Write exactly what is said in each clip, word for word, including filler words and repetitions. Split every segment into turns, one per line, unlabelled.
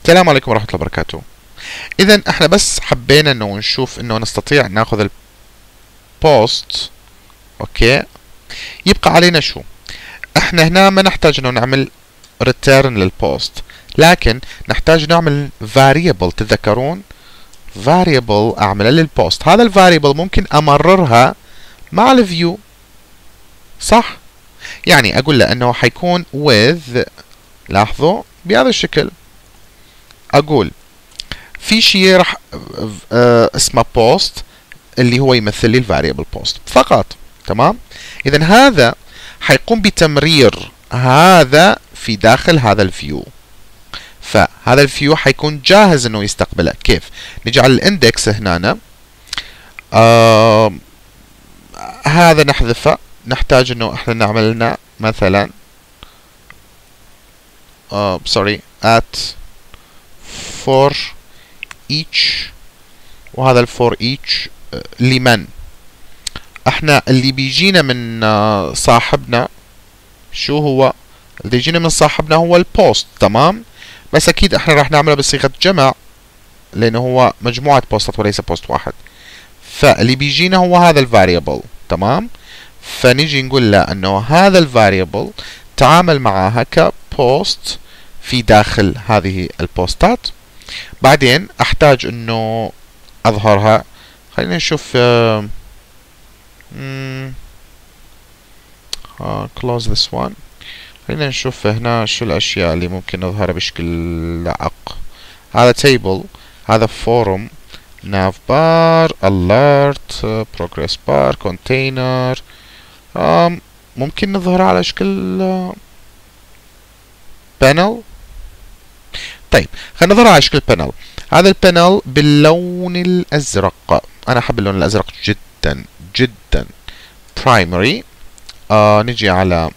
السلام عليكم ورحمة الله وبركاته. إذا احنا بس حبينا انه نشوف انه نستطيع ناخذ البوست. اوكي، يبقى علينا شو؟ احنا هنا ما نحتاج انه نعمل return للبوست، لكن نحتاج نعمل variable. تتذكرون variable اعملها للبوست. هذا الفاريبل ممكن امررها مع الفيو، صح؟ يعني اقول له انه حيكون with، لاحظوا بهذا الشكل، اقول في شيء راح اه اسمه post اللي هو يمثل لي الفاريبل post فقط. تمام؟ اذا هذا حيقوم بتمرير هذا في داخل هذا الفيو، فهذا الفيو حيكون جاهز انه يستقبله. كيف؟ نجي على الاندكس هنا، آه هذا نحذفه، نحتاج انه احنا نعمل لنا مثلا آه سوري at for each، وهذا ال for each آه لمن؟ احنا اللي بيجينا من آه صاحبنا شو هو؟ اللي يجينا من صاحبنا هو البوست. تمام؟ بس اكيد احنا راح نعمله بصيغة جمع لانه هو مجموعة بوستات وليس بوست واحد، فاللي بيجينا هو هذا الفاريبل. تمام؟ فنيجي نقول له انه هذا الفاريبل تعامل معها كبوست في داخل هذه البوستات. بعدين احتاج انه اظهرها. خلينا نشوف uh, mm, uh, close this one. خلينا نشوف هنا شو الاشياء اللي ممكن نظهرها بشكل لائق. هذا table، هذا forum، nav bar، alert، progress bar، container. um, ممكن نظهرها على شكل uh, panel. طيب خلينا نظهرها على شكل panel. هذا البانل باللون الازرق، انا احب اللون الازرق جدا جدا. primary. آه نجي على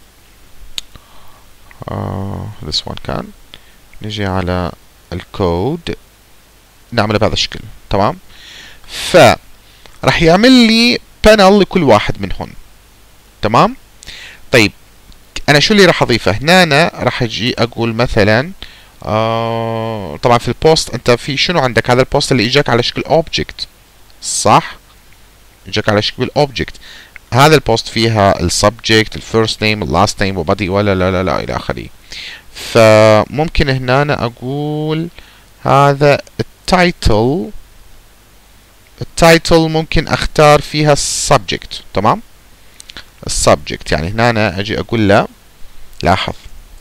آه this one كان نجي على الكود نعمله بهذا الشكل. تمام؟ ف راح يعمل لي بانل لكل واحد منهم. تمام؟ طيب انا شو اللي راح اضيفه هنا؟ أنا راح اجي اقول مثلا آه طبعا في البوست انت في شنو عندك؟ هذا البوست اللي اجاك على شكل اوبجكت، صح؟ اجاك على شكل اوبجكت. هذا البوست فيها السبجكت، الفيرست نيم، اللاست نيم، وبادي ولا لا لا لا الى اخره. فممكن هنا أنا اقول هذا التايتل. التايتل ممكن اختار فيها السبجكت. تمام؟ السبجكت يعني هنا أنا اجي اقول له، لاحظ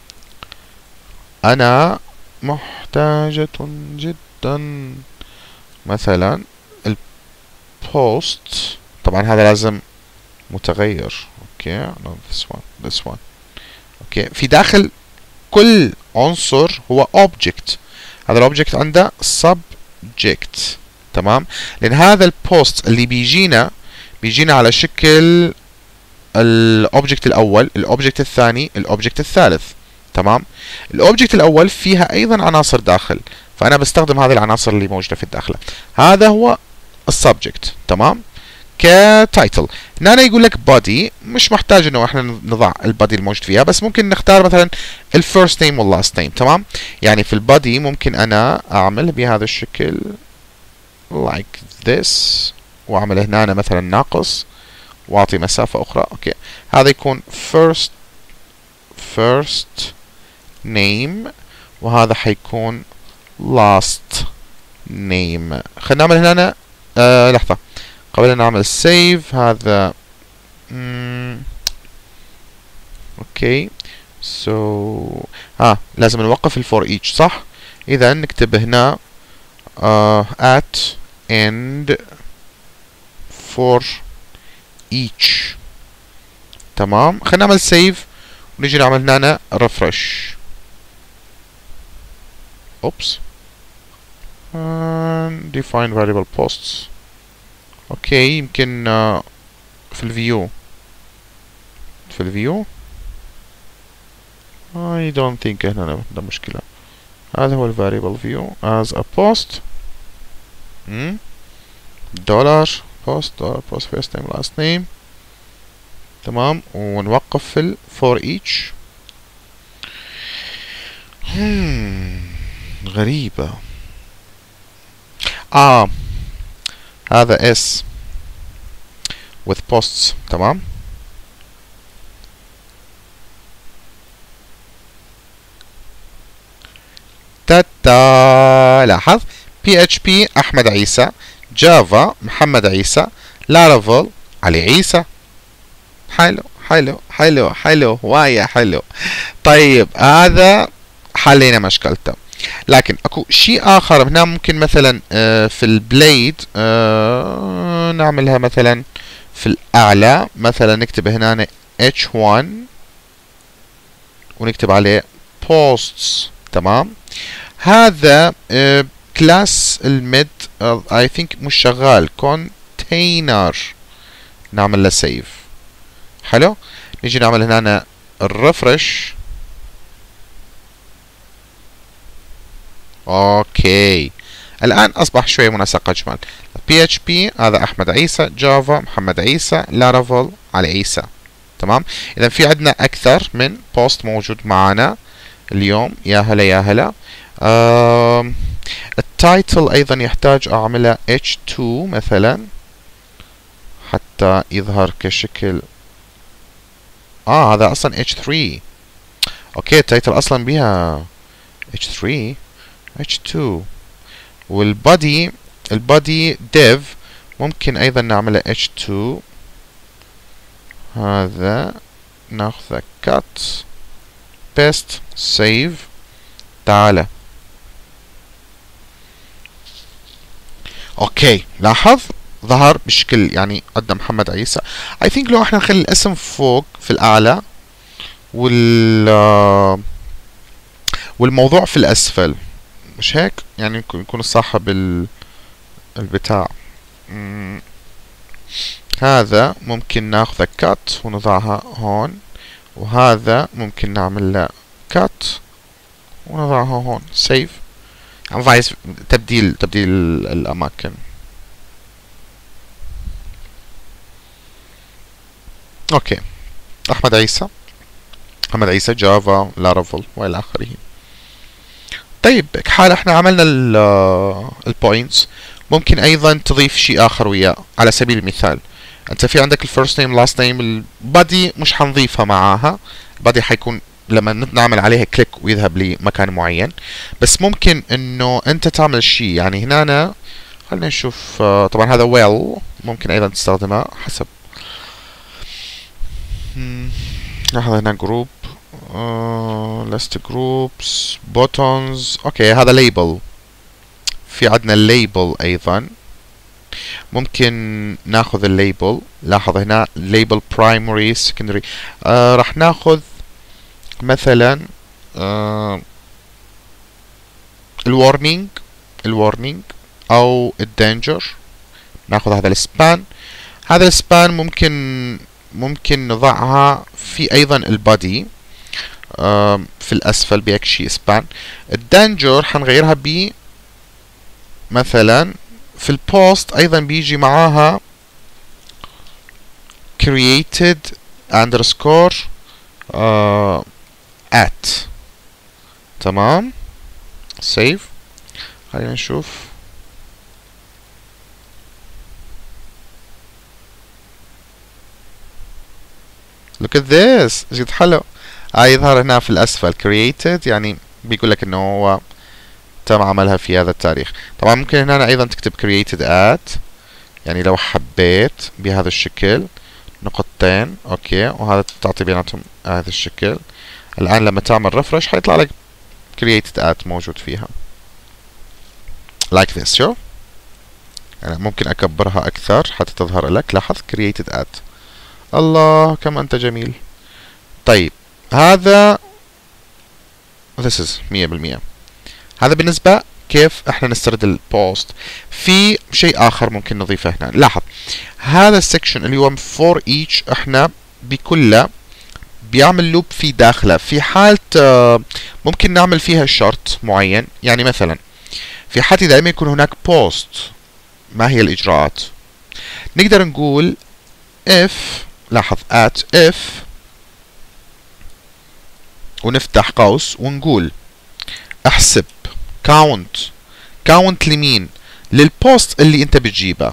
انا محتاجة جدا مثلا البوست. طبعا هذا لازم متغير. اوكي no, this one this one اوكي. في داخل كل عنصر هو object. هذا الاوبجكت عنده subject. تمام؟ لان هذا البوست اللي بيجينا بيجينا على شكل الاوبجكت الاول، الاوبجكت الثاني، الاوبجكت الثالث. تمام؟ الاوبجكت الاول فيها ايضا عناصر داخل، فانا بستخدم هذه العناصر اللي موجوده في الداخله. هذا هو السبجكت. تمام؟ كتايتل. هنا أنا يقول لك body، مش محتاج انه احنا نضع البادي الموجود فيها، بس ممكن نختار مثلا الفيرست نيم واللاست نيم. تمام؟ يعني في البادي ممكن انا اعمل بهذا الشكل like this، واعمل هنا أنا مثلا ناقص، واعطي مسافة اخرى. اوكي، هذا يكون first first name، وهذا حيكون last name. خلينا نعمل هنا أنا آه لحظة قبل أن نعمل save. هذا مم. اوكي سو so. ها لازم نوقف الفور each، صح؟ إذا نكتب هنا uh, at end for each. تمام؟ خلينا نعمل save ونجي نعمل هنا refresh. oops and define variable posts. اوكي يمكن uh, في الفيو في الفيو I don't think هنا ده مشكلة. هذا هو الفاريبل view as a post dollar post dollar post first name last name. تمام؟ ونوقف في ال for each. غريبة. اه هذا اس with posts. تمام. تاتا. لاحظ بي اتش بي احمد عيسى، جافا محمد عيسى، لارافيل علي عيسى. حلو حلو حلو حلو وايا حلو. طيب هذا حلينا مشكلته. لكن اكو شيء اخر هنا ممكن مثلا آه في البليد آه نعملها مثلا في الاعلى، مثلا نكتب هنا اتش واحد ونكتب عليه posts. تمام. هذا آه كلاس الميد اي ثينك مش شغال. كونتينر نعمل له سيف. حلو. نيجي نعمل هنا الريفرش. اوكي الان اصبح شويه منسق اجمل. بي اتش بي هذا احمد عيسى، جافا محمد عيسى، لارافيل علي عيسى. تمام. اذا في عندنا اكثر من بوست موجود معنا اليوم. يا هلا يا هلا. التايتل ايضا يحتاج اعمله اتش تو مثلا حتى يظهر كشكل. اه هذا اصلا اتش ثري. اوكي التايتل اصلا بها اتش ثري اتش تو. والبادي البادي ديف ممكن ايضا نعمله اتش تو. هذا ناخذه كات بيست سيف. تعال. اوكي لاحظ ظهر بشكل يعني قد محمد عيسى. اي ثينك لو احنا نخلي الاسم فوق في الاعلى وال والموضوع في الاسفل، مش هيك يعني يكون صاحب البتاع. هذا ممكن ناخذه كات ونضعها هون، وهذا ممكن نعمل له كات ونضعها هون. سيف. عم فايز تبديل تبديل الاماكن. اوكي احمد عيسى، محمد عيسى، جافا، لارافيل والى اخره. طيب حال احنا عملنا البوينتس، ممكن ايضا تضيف شيء اخر وياه. على سبيل المثال انت في عندك الفيرست نيم لاست نيم، البادي مش حنضيفها معاها. البادي حيكون لما نعمل عليها كليك ويذهب لمكان معين. بس ممكن انه انت تعمل شيء يعني هنا. خلينا نشوف. طبعا هذا ويل ممكن ايضا تستخدمه حسب. لاحظ هنا جروب ليست جروبس بوتونز. اوكي هذا ليبل. في عندنا الليبل ايضا ممكن ناخذ الليبل. لاحظ هنا ليبل برايمري سكندري. آه راح ناخذ مثلا آه الورنينج الورنينج او الدينجر. ناخذ هذا السبان. هذا السبان ممكن ممكن نضعها في ايضا البادي آه في الاسفل بهيك شيء سبان. الدينجر حنغيرها ب مثلا في البوست ايضا بيجي معاها created underscore uh, at. تمام. save. خلينا نشوف. look at this جد حلو. آه يظهر هنا في الاسفل created يعني بيقول لك انه هو تم عملها في هذا التاريخ. طبعا ممكن هنا ايضا تكتب created at يعني لو حبيت بهذا الشكل نقطتين. اوكي وهذا تعطي بيناتهم هذا الشكل. الان لما تعمل ريفرش حيطلع لك created at موجود فيها like this. شوف يعني ممكن اكبرها اكثر حتى تظهر لك. لاحظ created at. الله كم انت جميل. طيب هذا this is مية بالمية. هذا بالنسبة كيف احنا نسترد البوست. في شيء اخر ممكن نضيفه هنا. لاحظ هذا السكشن اللي هو for each احنا بكله بيعمل لوب في داخله. في حالة ممكن نعمل فيها شرط معين. يعني مثلا في حالة دائما يكون هناك بوست، ما هي الاجراءات؟ نقدر نقول if. لاحظ at if ونفتح قوس ونقول احسب كاونت كاونت لمين؟ للبوست اللي انت بتجيبها.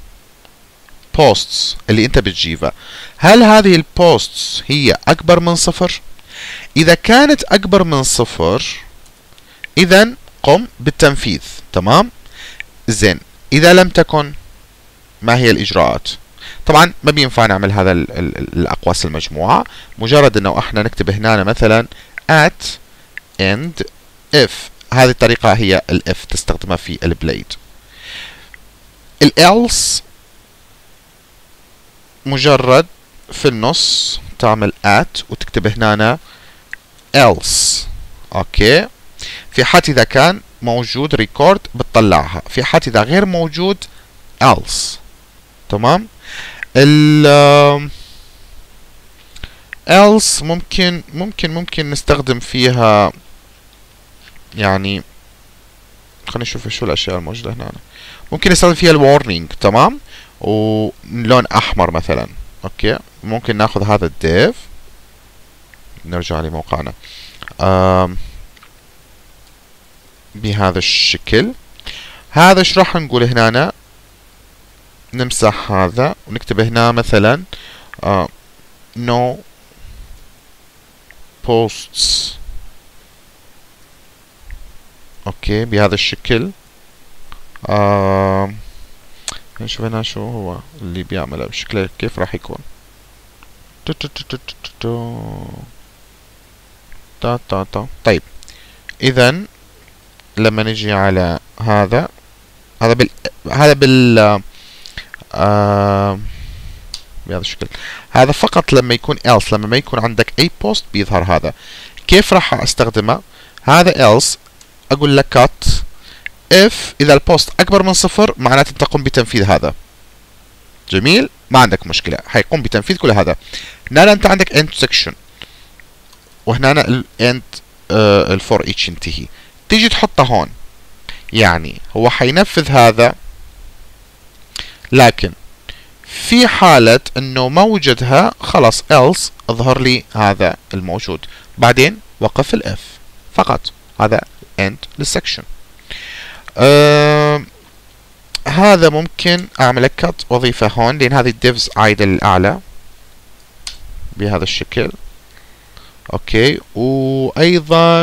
بوستس اللي انت بتجيبها، هل هذه البوستس هي اكبر من صفر؟ اذا كانت اكبر من صفر اذا قم بالتنفيذ. تمام؟ زين، اذا لم تكن ما هي الاجراءات؟ طبعا ما بينفع نعمل هذا ال ال الاقواس المجموعه، مجرد انه احنا نكتب هنا مثلا at end if. هذه الطريقه هي الاف تستخدمها في البليد. الelse مجرد في النص تعمل at وتكتب هنا else. اوكي، في حالة اذا كان موجود ريكورد بتطلعها، في حالة اذا غير موجود else. تمام؟ ال else ممكن ممكن ممكن نستخدم فيها، يعني خلينا نشوف شو الاشياء الموجودة هنا. ممكن نستخدم فيها الورنينج. تمام؟ ولون احمر مثلا. اوكي، ممكن ناخذ هذا الديف، نرجع لموقعنا بهذا الشكل. هذا ايش راح نقول هنا؟ نمسح هذا ونكتب هنا مثلا uh, no posts. اوكي، بهذا الشكل. آه نشوف هنا شو هو اللي بيعمله بشكله، كيف راح يكون. تا تا تا تا تا تا. طيب، اذا لما نجي على هذا، هذا بال هذا بال آه بهذا الشكل. هذا فقط لما يكون else، لما ما يكون عندك اي بوست بيظهر هذا. كيف راح استخدمه؟ هذا else اقول لك cut if اذا البوست اكبر من صفر معناته تقوم بتنفيذ هذا. جميل، ما عندك مشكله، حيقوم بتنفيذ كل هذا. هنا انت عندك end section، وهنا ال end آه الفور each ينتهي، تيجي تحطها هون، يعني هو حينفذ هذا، لكن في حالة انه ما وجدها خلاص else اظهر لي هذا الموجود، بعدين وقف الاف فقط. هذا end للسكشن. آه هذا ممكن اعمل cut واضيفه هون، لان هذه الديفز عايدة للاعلى بهذا الشكل. اوكي، وايضا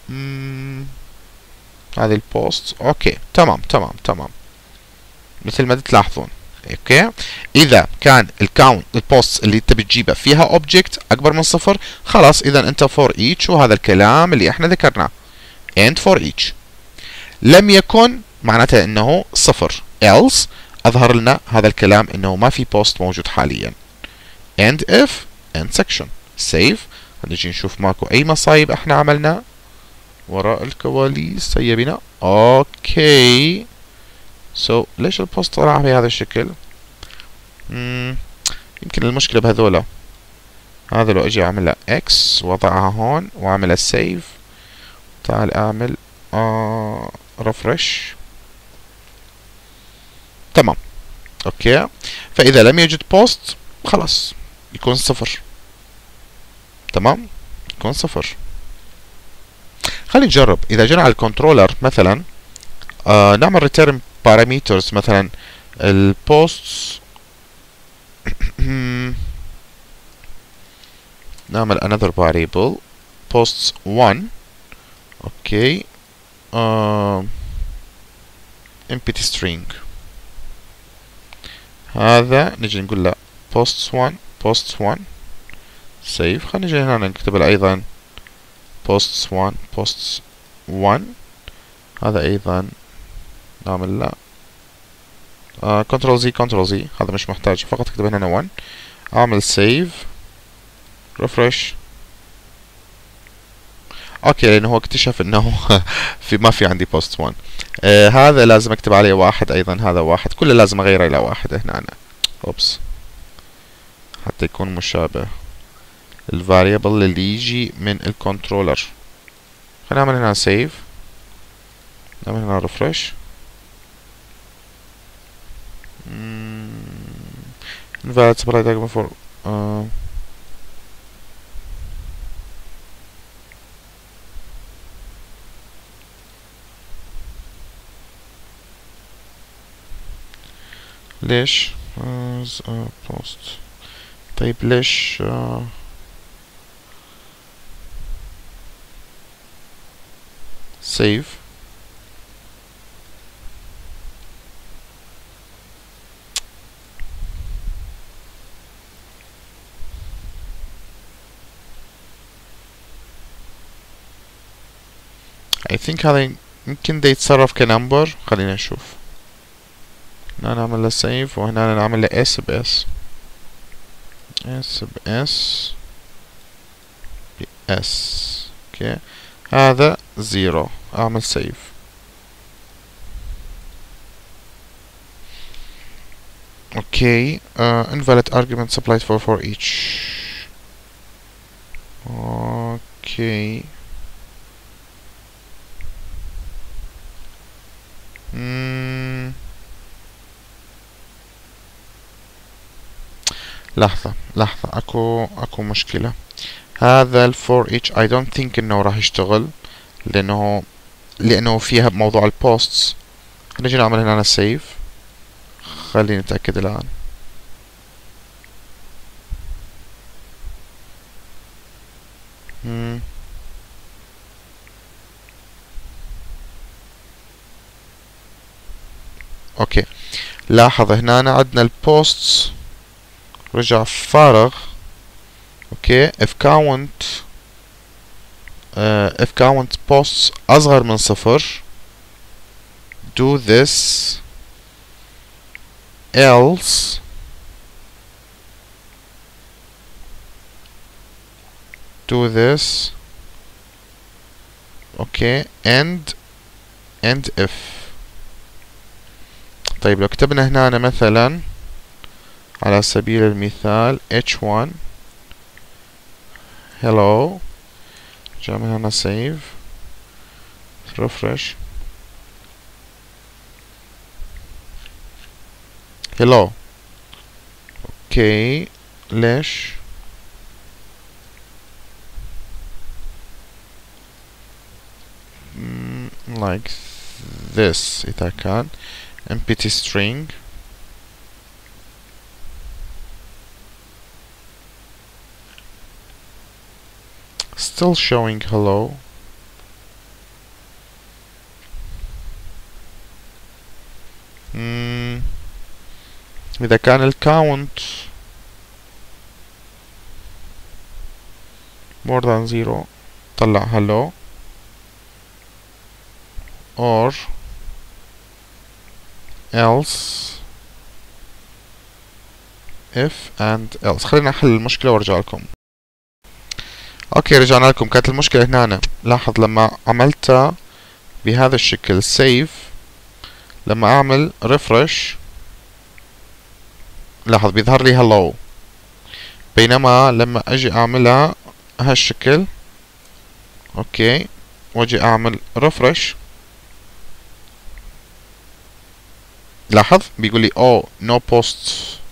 هذه البوست. اوكي، تمام تمام تمام مثل ما تلاحظون. اوكي، اذا كان الكاونت البوست اللي انت بتجيبها فيها اوبجكت اكبر من صفر خلاص اذا انت فور ايتش، وهذا الكلام اللي احنا ذكرناه end for each. لم يكن معناته انه صفر، else اظهر لنا هذا الكلام انه ما في بوست موجود حاليا. end if end section save. نجي نشوف ماكو اي مصايب احنا عملنا وراء الكواليس. هيا بنا. اوكي، سو so, ليش البوست طلع بهذا الشكل؟ مم. يمكن المشكلة بهذولا. هذا لو اجي اعملها اكس وضعها هون واعملها سيف، تعال اعمل آه ريفرش. تمام. اوكي، فاذا لم يوجد بوست خلاص يكون صفر. تمام، يكون صفر. خلينا نجرب. اذا جينا على الكنترولر مثلا آه نعمل ريتيرن بارامترز مثلا البوستس نعمل another variable posts one. اوكي، آه empty string. هذا نجي نقول له posts one posts one save. خلينا نجي هنا نكتب له ايضا posts one posts one. هذا ايضا نعمل له آه control z control z. هذا مش محتاج، فقط اكتب هنا one. اعمل save refresh. اوكي، لانه هو اكتشف انه في ما في عندي post one. آه هذا لازم اكتب عليه واحد ايضا، هذا واحد، كله لازم اغيره الى واحد هنا أنا. اوبس، حتى يكون مشابه الفاريبل اللي يجي من الكنترولر. خلينا نعمل هنا save، نعمل هنا refresh. invalid supply diagram for uh, ليش as a post؟ طيب ليش uh, save؟ I think هذا يمكن ده يتصرف كنمبر. خلينا نشوف. هنا نعمل له save وهنا نعمل له s ب s s ب s ب s. اوكي هذا زيرو. اعمل save. اوكي uh, invalid argument supplied for for each. اوكي مم. لحظة لحظة اكو اكو مشكلة. هذا ال for each I don't think انه راح يشتغل لانه لانه فيها موضوع البوستس. نجي نعمل هنا save. خلينا نتأكد الآن. مم. اوكي لاحظ هنا عندنا البوستس رجع فارغ. اوكي if count uh, if count posts اصغر من صفر do this else do this اوكي and and if. طيب لو كتبنا هنا مثلا على سبيل المثال إتش وان hello. جعمل هنا save refresh hello. اوكي ليش mm, like this إذا كان empty string still showing hello. mm. إذا كان ال count more than zero طلع hello or else if and else. خلينا نحل المشكلة وارجع لكم. اوكي رجعنا لكم. كانت المشكلة هنا لاحظ لما عملتها بهذا الشكل save لما اعمل refresh لاحظ بيظهر لي hello بينما لما اجي اعملها هالشكل اوكي واجي اعمل refresh لاحظ بيقول لي oh no posts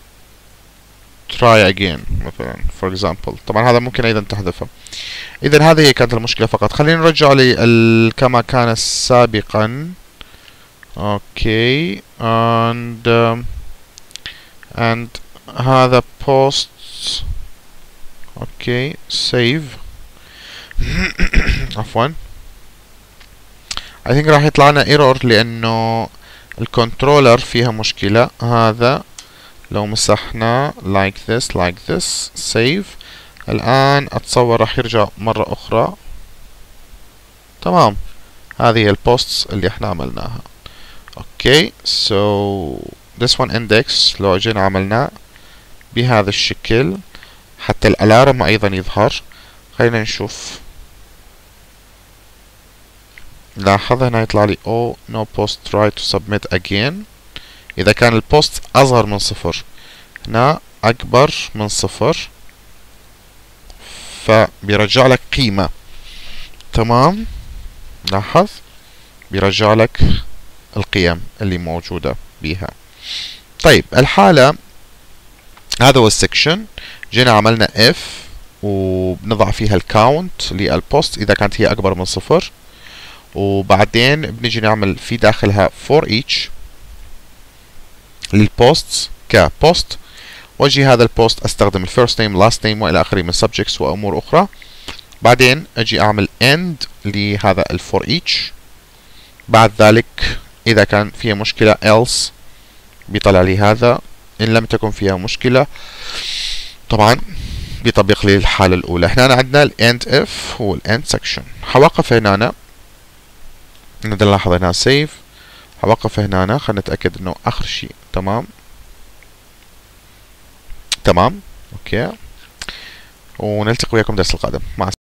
try again مثلا for example. طبعا هذا ممكن ايضا تحذفه. اذا هذه هي كانت المشكلة فقط. خلينا نرجع لي كما كان سابقا. اوكي and um, and هذا posts اوكي save عفوا I think راح يطلع لنا error لانه الكنترولر فيها مشكلة. هذا لو مسحنا like this like this save الآن أتصور راح يرجع مرة أخرى. تمام هذه هي البوستس اللي احنا عملناها. اوكي so this one index لو اجينا عملناه بهذا الشكل حتى الالارم ايضا يظهر. خلينا نشوف. لاحظ هنا يطلع لي oh no post try to submit again اذا كان البوست اصغر من صفر. هنا اكبر من صفر فبيرجع لك قيمة. تمام لاحظ بيرجع لك القيم اللي موجودة بيها. طيب الحالة هذا هو السكشن. جينا عملنا if وبنضع فيها الكاونت للبوست اذا كانت هي اكبر من صفر وبعدين بنيجي نعمل في داخلها for each للبوستس كبوست، واجي هذا البوست استخدم الفيرست نيم لاست نيم والى اخره من subjects وامور اخرى. بعدين اجي اعمل end لهذا الفور ايتش. بعد ذلك اذا كان فيها مشكلة else بيطلع لي هذا، ان لم تكن فيها مشكلة طبعا بيطبق لي الحالة الاولى. هنا عندنا الاند اف والاند سكشن. حوقف هنا، نقدر نلاحظ هنا سيف، حوقف هنا، خلينا نتأكد انه اخر شيء تمام تمام. اوكي، ونلتقي وياكم درس القادم. مع السلامة.